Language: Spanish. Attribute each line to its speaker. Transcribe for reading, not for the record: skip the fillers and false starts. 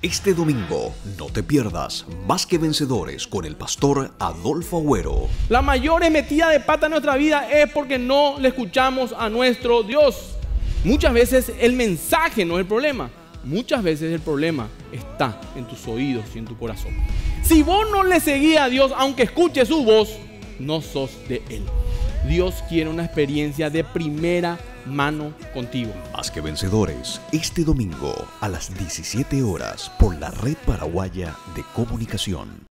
Speaker 1: Este domingo, no te pierdas Más que Vencedores con el pastor Adolfo Agüero.
Speaker 2: La mayor metida de pata en nuestra vida es porque no le escuchamos a nuestro Dios. Muchas veces el mensaje no es el problema. Muchas veces el problema está en tus oídos y en tu corazón. Si vos no le seguís a Dios, aunque escuches su voz, no sos de Él. Dios quiere una experiencia de primera mano contigo.
Speaker 1: Más que Vencedores, este domingo a las 17 horas por la Red Paraguaya de Comunicación.